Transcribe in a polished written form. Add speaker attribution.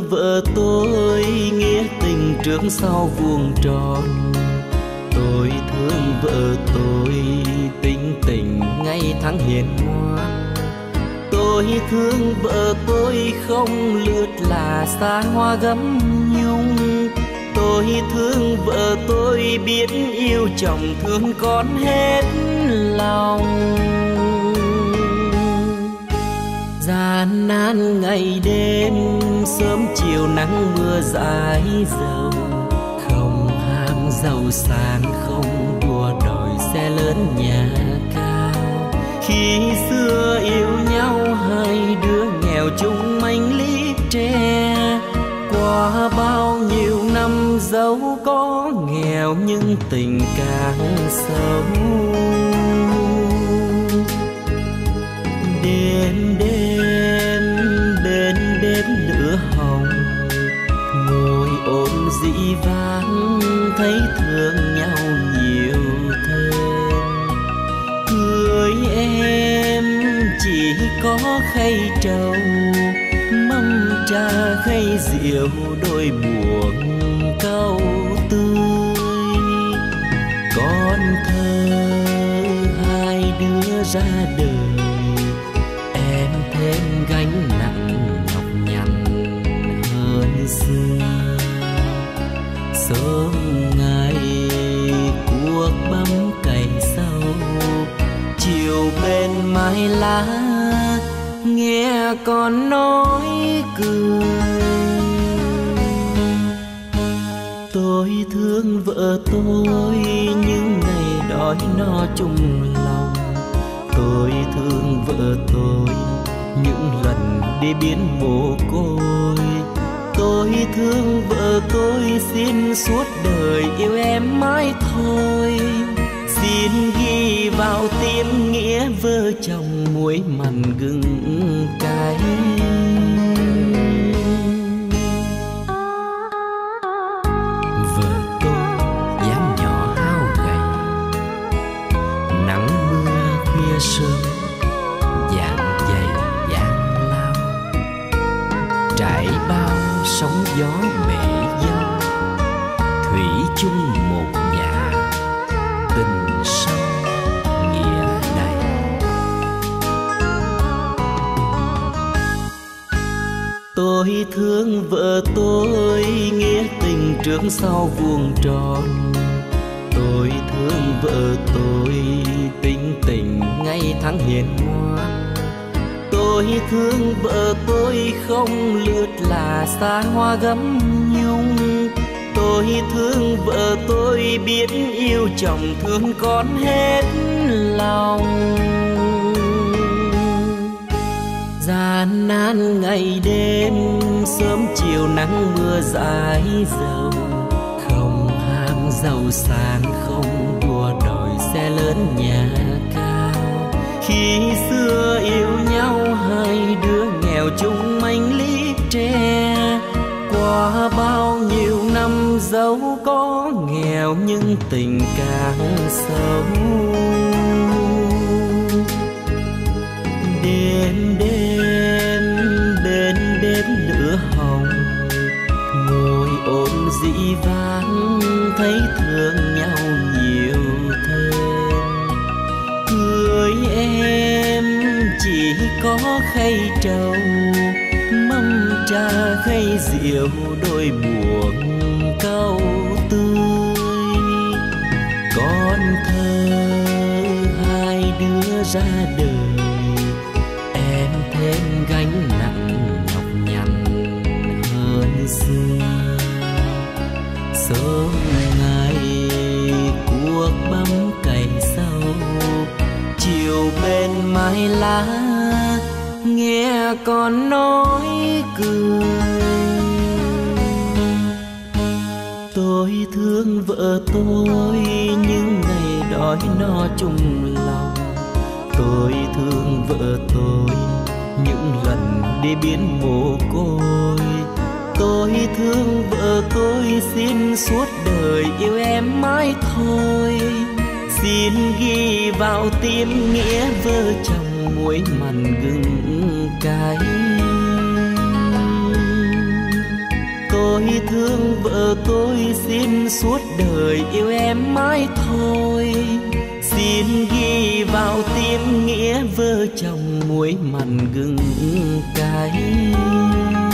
Speaker 1: thương vợ tôi, nghĩa tình trước sau vuông tròn. Tôi thương vợ tôi, tính tình ngày tháng hiền ngoan. Tôi thương vợ tôi, không lướt là xa hoa gấm nhung. Tôi thương vợ tôi, biết yêu chồng thương con hết lòng. Gian nan ngày đêm, sớm chiều nắng mưa dãi dầu. Không ham giàu sang, không đua đòi xe lớn nhà cao. Khi xưa yêu nhau, hai đứa nghèo chung manh lý tre. Qua bao nhiêu năm dẫu có nghèo nhưng tình càng sâu. Đêm đêm bên bếp lửa hồng, ngồi ôm dĩ vãng thấy thương nhau nhiều thêm. Cưới em chỉ có khay trầu, mâm trà khay rượu, đôi buồn câu tươi. Con thơ hai đứa ra đời, em thêm gánh nặng nhọc nhằn hơn xưa. Sớm ngày cuộc bấm cày sâu, chiều bên mái lá nghe con nói cười. Tôi thương vợ tôi, những ngày đói no chung lòng. Tôi thương vợ tôi, những lần đi biến mồ côi. Tôi thương vợ tôi, xin suốt đời yêu em mãi thôi. Xin ghi vào tim nghĩa vợ chồng, muối mặn gừng cay. Vợ tôi dáng nhỏ hao gầy, nắng mưa khuya sớm, dạng dày dạng lao. Trải bao sóng gió bể dâu, thủy chung một nhà, tình sâu nghĩa đầy. Tôi thương vợ tôi, nghĩa tình trước sau vuông tròn. Tôi thương vợ tôi, tính tình ngày tháng hiền ngoan. Tôi thương vợ tôi, không lướt là xa hoa gấm nhung. Tôi thương vợ tôi, biết yêu chồng thương con hết lòng. Gian nan ngày đêm, sớm chiều nắng mưa dãi dầu. Không ham giàu sang, không đua đòi xe lớn nhà cao. Khi xưa yêu nhau, hai đứa nghèo chung manh lý tre. Qua bao nhiêu năm dẫu có nghèo nhưng tình càng sâu. Đêm đêm bên bếp lửa hồng, ngồi ôm dĩ vãng thấy thương nhau nhiều thêm. Cưới em chỉ có khay trầu, mâm trà khay rượu, đôi buồn câu tươi. Con thơ hai đứa ra đời, em thêm gánh nặng nhọc nhằn hơn xưa. Sớm ngày cuộc bấm cày sâu, chiều bên mái lá nghe con nói cười. Tôi thương vợ tôi, những ngày đói no chung lòng. Tôi thương vợ tôi, những lần đi biến mồ côi. Tôi thương vợ tôi, xin suốt đời yêu em mãi thôi. Xin ghi vào tim nghĩa vợ chồng, muối mặn gừng cay. thương vợ tôi, xin suốt đời yêu em mãi thôi. Xin ghi vào tim nghĩa vợ chồng muối mặn gừng cay.